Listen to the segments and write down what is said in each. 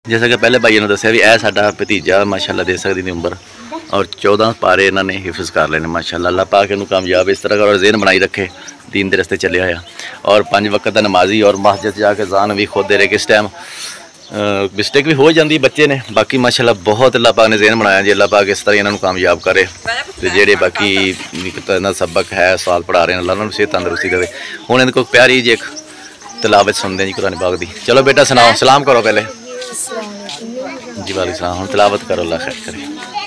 जैसा कि पहले भाई ने दसिया भी यह साडा भतीजा माशाअल्लाह दे सकदी दी उम्र और 14 पारे इन्होंने हिफ्ज कर लेने माशाअल्लाह। अल्लाह पाक इन्हूं कामयाब इस तरह और ज़हन बनाई रखे, दीन के रस्ते चले आया और 5 वक्त का नमाजी और मस्जिद जाके जान भी खुद दे रहे। किस टाइम मिस्टेक भी हो जाती बच्चे ने, बाकी माशाअल्लाह बहुत अल्लाह पाक ने ज़हन बनाया जी। अल्लाह पाक इस तरह इन्होंने कामयाब करे तो जेडे बाकी सबक है साल पढ़ा रहे हैं अल्लाह उन्होंने सेहत तंदरुस्ती दे। हुण इन्हें कोई प्यारी जी एक तिलावत सुनते हैं जी कुरान पाक दी। चलो बेटा सुनाओ, सलाम करो पहले जी। वालेकुम सलाम। हुण तिलावत करो, अल्लाह खैर करे।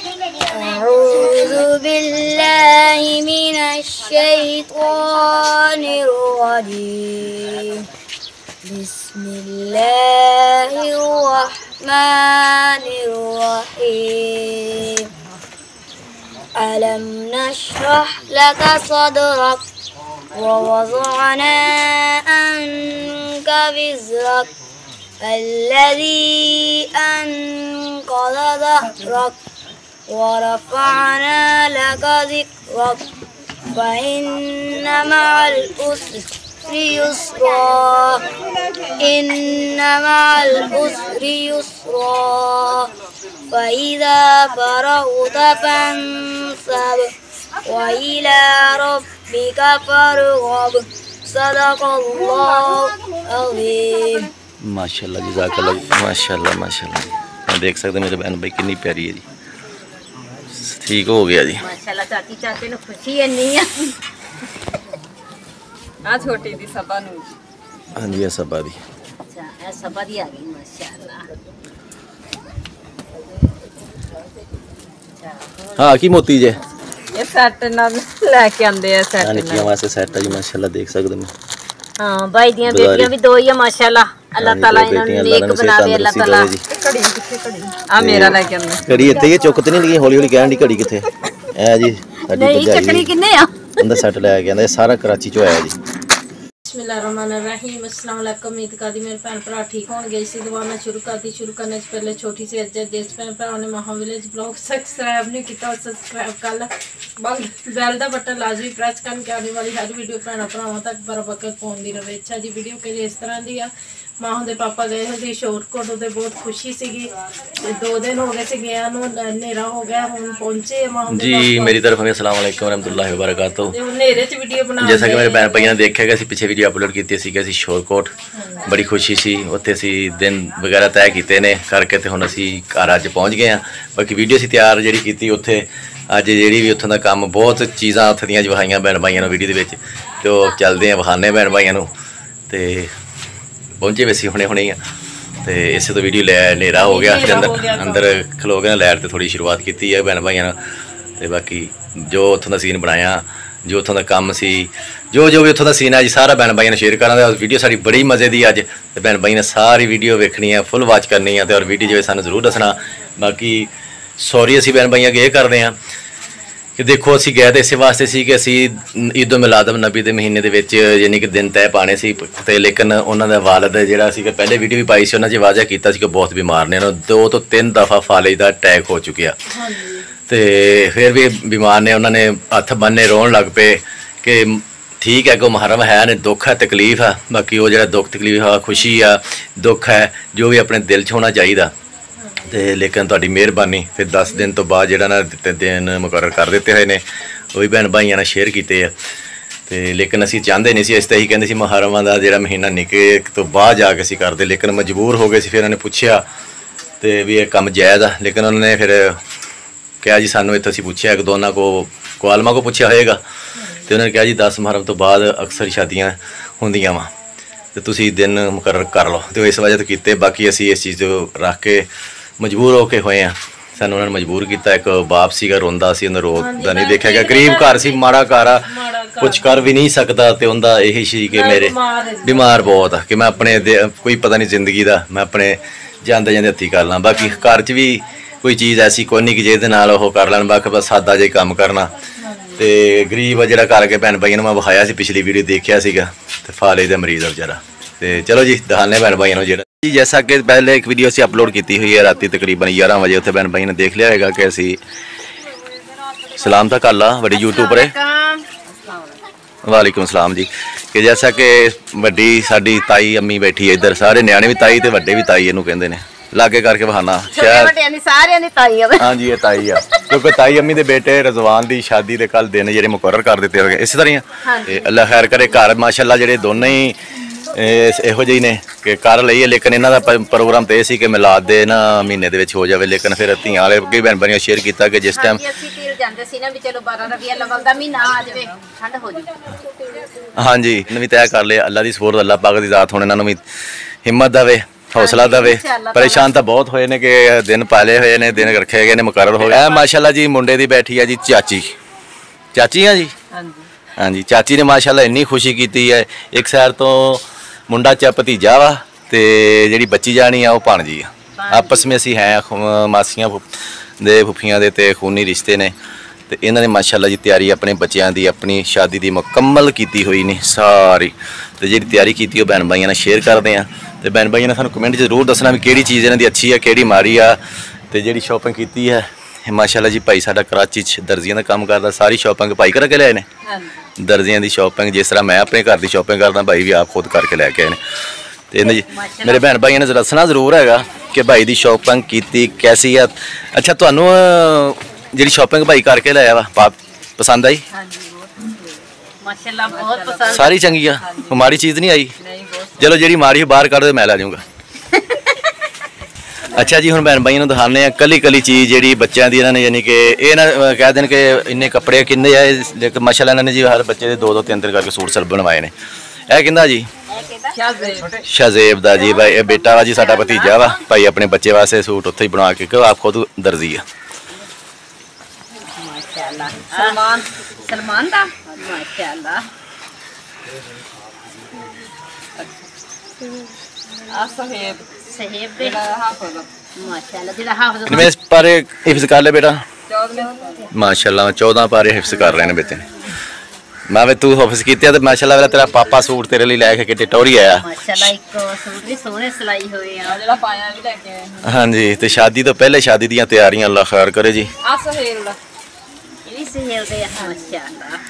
अऊज़ु बिल्लाहि मिनश शैतानिर रजीम। बिस्मिल्लाहिर रहमानिर रहीम। अलम नशरह लका सदरक व वज़अना अन्का विज़रक الذي أنقض ظهرك ورفعنا لك ذكرك فإن مع العسر يسرا إن مع العسر يسرا فإذا فرغت فانصب وإلى ربك فارغب صدق الله العظيم। माशाल्लाह जज़ाकल्लाह माशाल्लाह माशाल्लाह। देख सकते मेरे बहन भाई कितनी प्यारी है जी। ठीक हो गया जी माशाल्लाह। चाची चाचे ने खुशी है नहीं है आ छोटी दी सबा नु। हां जी ये सबा दी। अच्छा ये सबा दी आ गई माशाल्लाह। हां की मोती जे ये सेट नाल लेके आंदे है सेट निक्कियां वास्ते सेट है जी माशाल्लाह। देख सकते मैं हां भाई दियां बेटियां भी दो ही है माशाल्लाह। अल्लाह ताला इन्हें नेक बनावे। अल्लाह ताला घड़ी किथे घड़ी आ मेरा लेके आंदे घड़ी इत्थे ये चुकते नहीं लगी हौली हौली कहन दी घड़ी किथे ए जी साडी नहीं चक्री किन्ने आ अंदर सेट ले के आंदा सारा कराची चो आया जी। बिस्मिल्लाहिर्रहमानिर्रहीम। अस्सलाम वालेकुम। उम्मीद करदी मेरे भैन भरा ठीक होंगे। इसी दुआ मैं शुरू करने से पहले छोटी सी अर्ज देश भैन भरावां ने महा विलेज ब्लॉग सब्सक्राइब नहीं किया सब्सक्राइब कर ला, बैल का बटन लाजमी प्रेस करके आने वाली हर वीडियो भैन भरावां तक बराबर पहुंचती रहे। अच्छा जी वीडियो के इस तरह की आ मां दे पापा गए थे शोरकोट उदे बहुत खुशी सी 2 दिन हो गए थे गया नेरा हो गया हुण पहुंचे मां जी। मेरी तरफ में अस्सलाम वालेकुम रहमतुल्लाहि व बरकातहू। नेरे च वीडियो बना जैसा कि मेरे भैन भाइयों ने देखा कि पिछे वीडियो अपलोड की सी शोरकोट बड़ी खुशी सी उत्थे असी दिन वगैरह तय किए ने करके तो हुण असी घर अज पहुँच गए हैं। बाकी वीडियो असी तैयार जी की उत्थे अज जी भी उत्थों का काम बहुत चीज़ां उत्थे दियां विखाइयां भैन भाइयों ने वीडियो के तो चलते हैं विखाने भैन भाइयों तो पहुँचे वैसे हुणे हुणे ही तो इस तो वीडियो नेरा हो गया फिर अंदर खलो गए लाइट तो थोड़ी शुरुआत की है भैन भाइयों ने तो बाकी जो उत्थों का सीन बनाया जो उत्थों का काम सी जो भी उत्थों का सीन है जी सारा भैन भाइयों ने शेयर करना। वीडियो साड़ी बड़ी मज़े की अज तो भैन भाई ने सारी वीडियो वेखनी है फुल वॉच करनी है और वीडियो जो है सानू जरूर दसना। बाकी सॉरी असी भैन भाइयों ये करते हैं कि देखो असी गए तो इस वास्ते सी कि असी ईद उल मिलाद नबी के महीने के यानी कि दिन तय पाने से लेकिन उन्होंने वालद जोड़ा पहले वीडियो भी पाई सी उन्होंने वाजा किया कि बहुत बीमार ने 2 तो 3 दफ़ा फालिज का अटैक हो चुकिया तो फिर भी बीमार ने उन्होंने हथ बन्ने रोन लग पे कि ठीक है कि मुहर्रम है ने दुख है तकलीफ है बाकी वो जो दुख तकलीफ है खुशी है दुख है जो भी अपने दिल च होना चाहिए तो लेकिन तुहाडी मेहरबानी फिर 10 दिन तो बाद जो दिन मुकर्रर कर दिते हुए ने वो भी भैन भाइयों ने शेयर किए है तो लेकिन असी चाहते नहीं इस तरह ही कहते मुहर्रम का जो महीना निकले तो बाद जाके असी करते लेकिन मजबूर हो गए। फिर उन्होंने पूछा तो भी ये काम जायज़ आ लेकिन उन्होंने फिर कहा जी सानू इत्थे असी पूछा एक दोनों को आलमा को पूछा होएगा तो उन्होंने कहा जी 10 मुहर्रम तो बाद अक्सर शादियाँ होंदियां वा तो तुसी दिन मुकर्रर कर लो तो इस वजह तो किए। बाकी असी इस चीज़ को रख के मजबूर होके हुए हैं सानू उन्होंने मजबूर किया। एक बाप सीगा रोंदा सी उन्हें रोदा नहीं देखा गया गरीब घर सी माड़ा घर आ कुछ कर भी नहीं सकता तो उनका यही सी कि मेरे बीमार बहुत कि मैं अपने कोई पता नहीं जिंदगी का मैं अपने जाते जाते हत्थी कर ला। बाकी घर च भी कोई चीज़ ऐसी कोई नहीं कि जिहदे नाल ओह कर लैन बाकी बस सादा जिहा काम करना तो गरीब जिहड़ा करके भैन भाइयों मैं विखाया सी पिछली वीडियो देखिया सीगा तो फालिज दा मरीज़ आ बेचारा तो चलो जी दिखाने भैन भाइयों जो जी। जैसा कि पहले एक वीडियो असी अपलोड की हुई है रात तकरीबन 11 बजे उत्थे भैन भाई ने देख लिया होगा कि असी सलाम था कर ला बड़ी यूट्यूबर है। वालेकुम सलाम जी कि जैसा कि वड्डी साडी ताई अम्मी बैठी है इधर सारे न्याणे भी ताई तो वड्डे भी ताई इनू कहंदे ने लागे करके बहाना छोटे ਵੱਡਿਆਂ ਦੀ ਸਾਰਿਆਂ ਦੀ ਤਾਈ ਆ हाँ जी ये ताई आ क्योंकि ताई अम्मी दे बेटे रजवान दी शादी दे कल दिन जेह्ड़े मुकर्रर कर दिते हो गए इस तरह ही ते अल्लाह खैर करे घर माशाअल्लाह जेह्ड़े दोनों ही ਇਹੋ ਜਿਹੇ ਨੇ ਕਿ ਕਰ ਲਈਏ ਲੇਕਿਨ ਇਹਨਾਂ ਦਾ ਪ੍ਰੋਗਰਾਮ ਤੇ ਇਹ ਸੀ ਕਿ ਮਿਲਾਦ ਦੇ ਨਾ ਮਹੀਨੇ ਦੇ ਵਿੱਚ ਹੋ ਜਾਵੇ ਲੇਕਿਨ ਫਿਰ ਧੀਆਂ ਵਾਲੇ ਕਈ ਭੈਣ ਭਾਈਆਂ ਸ਼ੇਅਰ ਕੀਤਾ ਕਿ ਜਿਸ ਟਾਈਮ ਅਸੀਂ ਤੀਰ ਜਾਂਦੇ ਸੀ ਨਾ ਵੀ ਚਲੋ 12 ਰਬੀਆ ਲਵਲ ਦਾ ਮਹੀਨਾ ਆ ਜਾਵੇ ਠੰਡ ਹੋ ਜਾਵੇ ਹਾਂਜੀ ਇਹਨਾਂ ਵੀ ਤੈਅ ਕਰ ਲਿਆ ਅੱਲਾ ਦੀ ਸਪੋਰਟ ਅੱਲਾ ਪਾਕ ਦੀ ਜ਼ਾਤ ਹੁਣ ਇਹਨਾਂ ਨੂੰ ਵੀ ਹਿੰਮਤ ਦੇਵੇ ਹੌਸਲਾ ਦੇਵੇ ਪਰੇਸ਼ਾਨ ਤਾਂ ਬਹੁਤ ਹੋਏ ਨੇ ਕਿ ਦਿਨ ਪਾਲੇ ਹੋਏ ਨੇ ਦਿਨ ਰੱਖੇ ਗਏ ਨੇ ਮੁਕਰਰ ਹੋ ਗਏ ਮਾਸ਼ਾਅੱਲਾ ਜੀ ਮੁੰਡੇ ਦੀ ਬੈਠੀ ਆ ਜੀ ਚਾਚੀ ਆ ਜੀ ਹਾਂਜੀ ਚਾਚੀ ਨੇ ਮਾਸ਼ਾਅੱਲਾ ਇੰਨੀ ਖੁਸ਼ੀ ਕੀਤੀ ਹੈ ਇੱਕ ਸਾਈਡ ਤੋਂ ਮੁੰਡਾ ਚ ਭਤੀਜਾ ਵਾ ਤੇ ਜਿਹੜੀ ਬੱਚੀ ਜਾਣੀ ਆ ਉਹ ਭਾਣਜੀ ਆ ਆਪਸ ਵਿੱਚ ਅਸੀਂ ਹੈ ਮਾਸੀਆਂ ਦੇ ਫੁੱਫੀਆਂ ਦੇ ਤੇ ਖੂਨੀ ਰਿਸ਼ਤੇ ਨੇ ਤੇ ਇਹਨਾਂ ਨੇ ਮਾਸ਼ਾਅੱਲਾ ਜੀ ਤਿਆਰੀ ਆਪਣੇ ਬੱਚਿਆਂ ਦੀ ਆਪਣੀ ਸ਼ਾਦੀ ਦੀ ਮੁਕੰਮਲ ਕੀਤੀ ਹੋਈ ਨੇ ਸਾਰੀ ਤੇ ਜਿਹੜੀ ਤਿਆਰੀ ਕੀਤੀ ਉਹ ਭੈਣ ਭਾਈਆਂ ਨਾਲ ਸ਼ੇਅਰ ਕਰਦੇ ਆ ਤੇ ਭੈਣ ਭਾਈਆਂ ਨੇ ਸਾਨੂੰ ਕਮੈਂਟ 'ਚ ਜ਼ਰੂਰ ਦੱਸਣਾ ਵੀ ਕਿਹੜੀ ਚੀਜ਼ ਇਹਨਾਂ ਦੀ ਅੱਛੀ ਆ ਕਿਹੜੀ ਮਾੜੀ ਆ ਤੇ ਜਿਹੜੀ ਸ਼ਾਪਿੰਗ ਕੀਤੀ ਹੈ ਮਾਸ਼ਾਅੱਲਾ ਜੀ ਭਾਈ ਸਾਡਾ ਕਰਾਚੀ 'ਚ ਦਰਜ਼ੀਆਂ ਦਾ ਕੰਮ ਕਰਦਾ ਸਾਰੀ ਸ਼ਾਪਿੰਗ ਭਾਈ ਕਰਕੇ ਲਿਆਏ ਨੇ ਦਰਜ਼ੀਆਂ ਦੀ ਸ਼ਾਪਿੰਗ ਜਿਸ ਤਰ੍ਹਾਂ ਮੈਂ ਆਪਣੇ ਘਰ ਦੀ ਸ਼ਾਪਿੰਗ ਕਰਦਾ ਭਾਈ ਵੀ ਆਪ ਖੁਦ ਕਰਕੇ ਲੈ ਕੇ ਆਏ ਨੇ ਤੇ ਇਹਨਾਂ ਜੀ ਮੇਰੇ ਭੈਣ ਭਾਈਆਂ ਨੇ ਦੱਸਣਾ ਜ਼ਰੂਰ ਹੈਗਾ ਕਿ ਭਾਈ ਦੀ ਸ਼ਾਪਿੰਗ ਕੀਤੀ ਕੈਸੀ ਆ ਅੱਛਾ ਤੁਹਾਨੂੰ ਜਿਹੜੀ ਸ਼ਾਪਿੰਗ ਭਾਈ ਕਰਕੇ ਲਿਆਇਆ ਵਾ ਪਸੰਦ ਆਈ ਮਾਸ਼ਾਅੱਲਾ ਬਹੁਤ ਪਸੰਦ ਸਾਰੀ ਚੰਗੀ ਆ ਮਾੜੀ ਚੀਜ਼ ਨਹੀਂ ਆਈ ਚਲੋ ਜਿਹੜੀ ਮਾੜੀ ਬਾਹਰ ਕੱਢ ਦੇ ਮੈਂ ਲੈ ਜਾਊਂਗਾ ਅੱਛਾ ਜੀ ਹੁਣ ਭੈਣ ਭਾਈਆਂ ਨੂੰ ਦਿਖਾਉਂਦੇ ਆ ਕੱਲੀ ਚੀਜ਼ ਜਿਹੜੀ ਬੱਚਿਆਂ ਦੀ ਇਹਨਾਂ ਨੇ ਯਾਨੀ ਕਿ ਇਹ ਨਾ ਕਹਿ ਦੇਣ ਕਿ ਇੰਨੇ ਕੱਪੜੇ ਕਿੰਨੇ ਆ ਲੇਕਿਨ ਮਾਸ਼ਾਅੱਲਾ ਇਹਨਾਂ ਨੇ ਜੀ ਹਰ ਬੱਚੇ ਦੇ 2-2 3-3 ਕਰਕੇ ਸੂਟ ਸਲ ਬਣਵਾਏ ਨੇ ਇਹ ਕਹਿੰਦਾ ਜੀ ਸ਼ਾਜ਼ੇਬ ਦਾ ਜੀ ਭਾਈ ਇਹ ਬੇਟਾ ਵਾ ਜੀ ਸਾਡਾ ਭਤੀਜਾ ਵਾ ਭਾਈ ਆਪਣੇ ਬੱਚੇ ਵਾਸਤੇ ਸੂਟ ਉੱਥੇ ਹੀ ਬਣਾ ਕੇ ਕਿ ਆਪ ਖੁਦ ਦਰਜੀ ਆ ਮਾਸ਼ਾਅੱਲਾ ਸਲਮਾਨ ਦਾ ਮਾਸ਼ਾਅੱਲਾ ਆ ਸਹੇਬ ਦੇ ਮਾਸ਼ਾਅੱਲਾ ਜਿਹੜਾ ਹਾਫਜ਼ ਕਿੰਨੇ ਪਾਰੇ ਹਿਫਜ਼ ਕਰ ਲੈ ਬੇਟਾ 14 ਮਾਸ਼ਾਅੱਲਾ 14 ਪਾਰੇ ਹਿਫਜ਼ ਕਰ ਰਹੇ ਨੇ ਬੱਚੇ ਨੇ ਮੈਂ ਵੀ ਤੂੰ ਹਿਫਜ਼ ਕੀਤੇ ਤੇ ਮਾਸ਼ਾਅੱਲਾ ਵਾਲਾ ਤੇਰਾ ਪਾਪਾ ਸੂਟ ਤੇਰੇ ਲਈ ਲੈ ਕੇ ਕਿਤੇ ਟੋਰੀ ਆਇਆ ਮਾਸ਼ਾਅੱਲਾ ਇੱਕ ਸੂਟ ਵੀ ਸੋਹਣੇ ਸਿਲਾਈ ਹੋਏ ਆ ਜਿਹੜਾ ਪਾਇਆ ਵੀ ਲੈ ਕੇ ਆਏ ਹਾਂਜੀ ਤੇ ਸ਼ਾਦੀ ਤੋਂ ਪਹਿਲੇ ਸ਼ਾਦੀ ਦੀਆਂ ਤਿਆਰੀਆਂ ਅੱਲਾ ਖੈਰ ਕਰੇ ਜੀ ਆ ਸਹੇਲ ਦਾ ਇਹ ਵੀ ਸਹੇਲ ਦੇ ਮਾਸ਼ਾਅੱਲਾ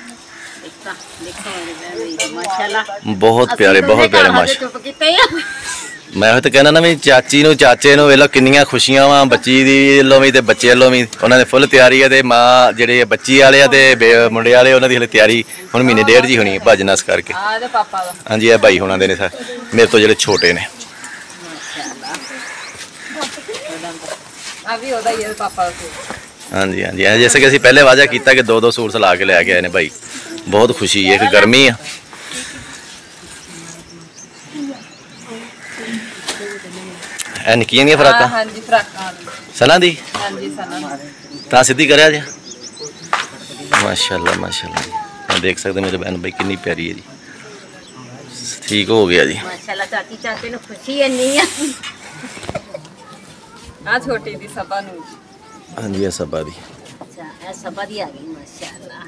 ਮਾਸ਼ਾਅੱਲਾ ਬਹੁਤ ਪਿਆਰੇ ਮਾਸ਼ਾਅੱਲਾ ਮੈਂ ਉਹ ਤਾਂ ਕਹਿੰਦਾ ਨਾ ਵੀ ਚਾਚੀ ਨੂੰ ਚਾਚੇ ਨੂੰ ਵੇਖ ਲਓ ਕਿੰਨੀਆਂ ਖੁਸ਼ੀਆਂ ਵਾ ਬੱਚੀ ਦੀ ਵੱਲੋਂ ਵੀ ਤੇ ਬੱਚੇ ਵੱਲੋਂ ਵੀ ਉਹਨਾਂ ਦੇ ਫੁੱਲ ਤਿਆਰੀ ਹੈ ਤੇ ਮਾਂ ਜਿਹੜੇ ਬੱਚੀ ਵਾਲੇ ਆ ਤੇ ਮੁੰਡੇ ਵਾਲੇ ਉਹਨਾਂ ਦੀ ਹਲੇ ਤਿਆਰੀ ਹੁਣ ਮਹੀਨੇ ਡੇਢ ਜੀ ਹੋਣੀ ਭੱਜ ਨਸ ਕਰਕੇ ਹਾਂਜੀ ਇਹ ਭਾਈ ਹੁਣਾਂ ਦੇ ਨੇ ਮੇਰੇ ਤੋਂ ਜਿਹੜੇ ਛੋਟੇ ਨੇ ਹਾਂਜੀ ਹਾਂਜੀ ਜੈਸੇ ਕਿ ਅਸੀਂ ਪਹਿਲੇ ਵਾਅਦਾ ਕੀਤਾ ਕਿ 2-2 ਸੂਟ ਲਾ ਕੇ ਲੈ ਕੇ ਆਏ ਨੇ ਭਾਈ ਬਹੁਤ ਖੁਸ਼ੀ ਹੈ ਇੱਕ ਗਰਮੀ ਆ ਇਹ ਨਿੱਕੀਆਂ ਦੀਆਂ ਫਰਾਕਾਂ ਹਾਂਜੀ ਫਰਾਕਾਂ ਸਨਾਂ ਦੀ ਹਾਂਜੀ ਸਨਾਂ ਤਾਂ ਸਿੱਧੀ ਕਰਿਆ ਜੀ ਮਾਸ਼ਾਅੱਲਾ ਮਾਸ਼ਾਅੱਲਾ ਦੇਖ ਸਕਦੇ ਮੇਰੇ ਭੈਣ ਭਾਈ ਕਿੰਨੀ ਪਿਆਰੀ ਹੈ ਜੀ ਠੀਕ ਹੋ ਗਿਆ ਜੀ ਮਾਸ਼ਾਅੱਲਾ ਚਾਚੇ ਨੂੰ ਖੁਸ਼ੀ ਇੰਨੀ ਆ ਆ ਛੋਟੀ ਦੀ ਸਭਾ ਨੂੰ ਹਾਂਜੀ ਇਹ ਸਭਾ ਦੀ ਅੱਛਾ ਇਹ ਸਭਾ ਦੀ ਆ ਗਈ ਮਾਸ਼ਾਅੱਲਾ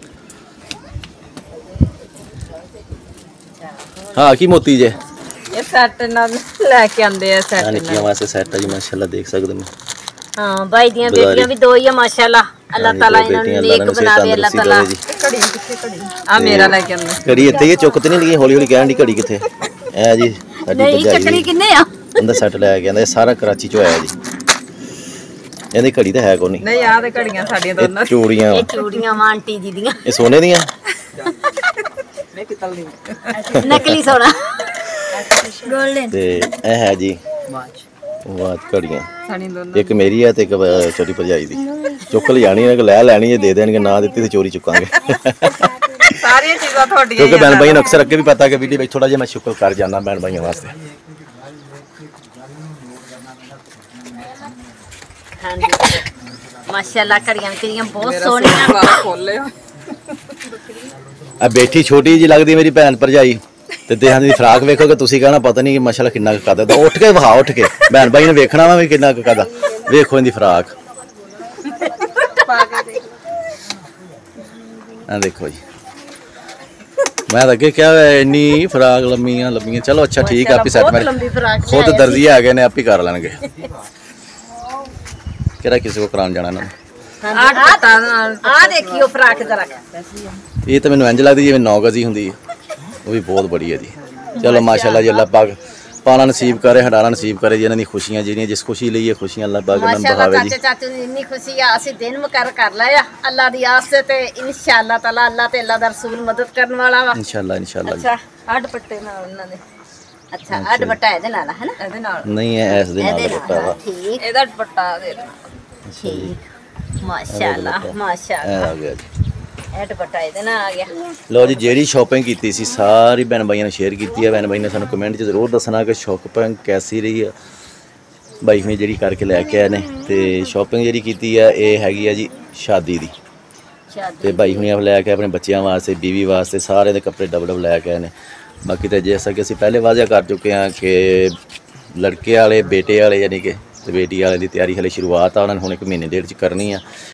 ਹਾਂ ਕੀ ਮੋਤੀ ਜੇ ਇਹ ਸੈੱਟ ਨਾਲ ਲੈ ਕੇ ਆਂਦੇ ਆ ਸੈੱਟ ਨਿੱਕੀਆਂ ਵਾਸਤੇ ਸੈੱਟ ਆ ਜੀ ਮਾਸ਼ਾਅੱਲਾ ਦੇਖ ਸਕਦੇ ਮੈਂ ਹਾਂ ਭਾਈ ਦੀਆਂ ਬੇਟੀਆਂ ਵੀ ਦੋ ਹੀ ਆ ਮਾਸ਼ਾਅੱਲਾ ਅੱਲਾਹ ਤਾਲਾ ਇਹਨਾਂ ਨੂੰ ਨੇਕ ਬਣਾਵੇ ਅੱਲਾਹ ਤਾਲਾ ਘੜੀ ਕਿੱਥੇ ਘੜੀ ਆ ਮੇਰਾ ਲੈ ਕੇ ਆਂਦਾ ਘੜੀ ਇੱਥੇ ਹੀ ਚੁੱਕ ਤੇ ਨਹੀਂ ਲਈ ਹੌਲੀ ਹੌਲੀ ਕਹਿਣ ਦੀ ਘੜੀ ਕਿੱਥੇ ਐ ਜੀ ਸਾਡੀ ਨਹੀਂ ਚੱਕਰੀ ਕਿੰਨੇ ਆ ਇਹਦਾ ਸੈੱਟ ਲੈ ਕੇ ਆਂਦਾ ਇਹ ਸਾਰਾ ਕਰਾਚੀ ਚੋਂ ਆਇਆ ਜੀ ਇਹਦੀ ਘੜੀ ਤਾਂ ਹੈ ਕੋਈ ਨਹੀਂ ਆ ਤੇ ਘੜੀਆਂ ਸਾਡੀਆਂ ਦੋਨਾਂ ਚੂੜੀਆਂ ਇਹ ਚੂੜੀਆਂ ਮਾਂ ਆਂਟੀ ਜੀ ਦੀਆਂ ਇਹ ਸੋਨੇ ਦੀਆਂ ਮੈਂ ਕਿਤਲ ਦੀ ਨਕਲੀ ਸੋਨਾ ਗੋਲਡਨ ਤੇ ਇਹ ਹੈ ਜੀ ਵਾਚ ਘੜੀਆਂ ਸਾਡੀ ਦੋਨਾਂ ਇੱਕ ਮੇਰੀ ਆ ਤੇ ਇੱਕ ਛੋਟੀ ਭਰਜਾਈ ਦੀ ਚੁੱਕ ਲਿਆਣੀ ਇਹਨਾਂ ਕੋ ਲੈ ਲੈਣੀ ਜੇ ਦੇ ਦੇਣਗੇ ਨਾ ਦਿੱਤੀ ਤੇ ਚੋਰੀ ਚੁੱਕਾਂਗੇ ਸਾਰੀਆਂ ਚੀਜ਼ਾਂ ਤੁਹਾਡੀਆਂ ਕਿਉਂਕਿ ਭੈਣ ਭਾਈ ਨੂੰ ਅਕਸਰ ਅੱਗੇ ਵੀ ਪਤਾ ਕਿ ਵੀਡੀਓ ਵਿੱਚ ਥੋੜਾ ਜਿਹਾ ਮੈਂ ਸ਼ੁਕਰ ਕਰ ਜਾਂਦਾ ਭੈਣ ਭਾਈਆਂ ਵਾਸਤੇ ਹਾਂਜੀ ਮਾਸ਼ਾਅੱਲਾ ਘੜੀਆਂ ਤੇਰੀਆਂ ਬਹੁਤ ਸੋਹਣੀਆਂ ਖੋਲੇ ਆ ਬੈਠੀ ਛੋਟੀ ਜੀ ਲੱਗਦੀ ਮੇਰੀ ਭੈਣ ਭਰਜਾਈ ਤੇ ਦੇਹਾਂ ਦੀ ਫਰਾਕ ਵੇਖੋਗੇ ਤੁਸੀਂ ਕਹਿਣਾ ਪਤਾ ਨਹੀਂ ਕਿ ਮਾਸ਼ਾਅੱਲਾ ਕਿੰਨਾ ਕੁ ਕਰਦਾ ਤਾਂ ਉੱਠ ਕੇ ਵਹਾ ਉੱਠ ਕੇ ਭੈਣ ਭਾਈ ਨੇ ਵੇਖਣਾ ਵਾ ਵੀ ਕਿੰਨਾ ਕੁ ਕਰਦਾ ਵੇਖੋ ਇਹਦੀ ਫਰਾਕ ਆ ਦੇਖੋ ਜੀ ਮੈਂ ਤਾਂ ਅੱਗੇ ਕਿਹਾ ਇੰਨੀ ਫਰਾਕ ਲੰਮੀਆਂ ਚਲੋ ਅੱਛਾ ਠੀਕ ਆ ਆਪੀ ਸੈੱਟ ਮੈਂ ਖੁਦ ਦਰਜੀ ਆ ਗਏ ਨੇ ਆਪੀ ਕਰ ਲੈਣਗੇ ਕਿਹੜਾ ਕਿਸੇ ਕੋ ਕਰਾਉਣ ਜਾਣਾ ਨਾ ਆ ਦੇਖਿਓ ਫਰਾਕ ਜਰਾ ਇਹ ਤਾਂ ਮੈਨੂੰ ਇੰਜ ਲੱਗਦੀ ਜਿਵੇਂ 9 ਗਜ਼ ਹੀ ਹੁੰਦੀ ਹੈ ਉਹ ਵੀ ਬਹੁਤ ਬੜੀ ਹੈ ਜੀ ਚਲੋ ਮਾਸ਼ਾਅੱਲਾ ਜੀ ਅੱਲਾਹ ਪਾਕ पाना नसीब करे, हटाना नसीब करे जिन्हां दी खुशियां जिहड़ियां जिस खुशी ਲਈ ਇਹ खुशियां अल्लाह पाक ਇਹਨਾਂ ਨੂੰ ਮਾਸ਼ਾਅੱਲਾ ਬਹਾਵੇ ਜੀ। ਚਾਚੇ ਦੀ ਇੰਨੀ ਖੁਸ਼ੀ ਆ, ਅਸੀਂ ਦਿਨ ਮੁਕਰ ਕਰ ਲਿਆ ਅੱਲਾ ਦੀ ਆਸ ਤੇ ਇਨਸ਼ਾਅੱਲਾ ਤਾਲਾ ਅੱਲਾ ਤੇ ਅੱਲਾ ਦਾ ਰਸੂਲ ਮਦਦ ਕਰਨ ਵਾਲਾ ਵਾ। इंशाल्लाह इंशाल्लाह ਅੱਛਾ ਆਹ ਦੁਪੱਟੇ ਨਾਲ ਉਹਨਾਂ ਦੇ, ਅੱਛਾ ਆਹ ਦੁਪੱਟਾ ਇਹਦੇ ਨਾਲ ਹੈ ਨਾ, ਇਹਦੇ ਨਾਲ ਨਹੀਂ ਹੈ ਇਸ ਦੇ ਨਾਲ ਇਹਦੇ ਦੁਪੱਟਾ ਵਾ। ਠੀਕ, ਇਹਦਾ ਦੁਪੱਟਾ ਦੇ ਠੀਕ ਮਾਸ਼ਾਅੱਲਾ ਮਾਸ਼ਾਅੱਲਾ। ਆ ਗਿਆ ਜੀ। ਇਹ ਦੁਪੱਟਾ ਇਹਦੇ ਨਾਲ ਆ ਗਿਆ। ਲਓ ਜੀ, ਜਿਹੜੀ ਸ਼ਾਪਿੰਗ ਕੀਤੀ ਸੀ ਸਾਰੀ ਭੈਣ ਭਾਈਆਂ ਨੇ ਸ਼ੇਅਰ ਕੀਤੀ ਹੈ। ਭੈਣ ਭਾਈ ਨੇ ਸਾਨੂੰ ਕਮੈਂਟ 'ਚ ਜ਼ਰੂਰ ਦੱਸਣਾ ਕਿ ਸ਼ਾਪਿੰਗ ਕੈਸੀ ਰਹੀ ਆ। ਬਾਈ ਨੇ ਜਿਹੜੀ ਕਰਕੇ ਲੈ ਕੇ ਆਏ ਨੇ ਤੇ ਸ਼ਾਪਿੰਗ ਜਿਹੜੀ ਕੀਤੀ ਆ ਇਹ ਹੈਗੀ ਆ ਜੀ ਸ਼ਾਦੀ ਦੀ। ਤੇ ਬਾਈ ਹੁਣੀ ਆਪ ਲੈ ਕੇ ਆਪਣੇ ਬੱਚਿਆਂ ਵਾਸਤੇ, ਬੀਵੀ ਵਾਸਤੇ ਸਾਰਿਆਂ ਦੇ ਕੱਪੜੇ ਡਬਲ ਲੈ ਕੇ ਆਏ ਨੇ। ਬਾਕੀ ਤਾਂ ਜੈਸਾ ਕਿ ਅਸੀਂ ਪਹਿਲੇ ਵਾਅਦਾ ਕਰ ਚੁੱਕੇ ਹਾਂ ਕਿ ਲੜਕੇ ਵਾਲੇ ਬੇਟੇ ਵਾਲੇ ਯਾਨੀ ਕਿ ਤੇ ਬੇਟੀ ਵਾਲੇ ਦੀ ਤਿਆਰੀ ਹਲੇ ਸ਼ੁਰੂਆਤ ਆ, ਉਹਨਾਂ ਨੇ ਹੁਣ 1 ਮਹੀਨੇ ਡੇਢ 'ਚ ਕਰਨੀ ਆ।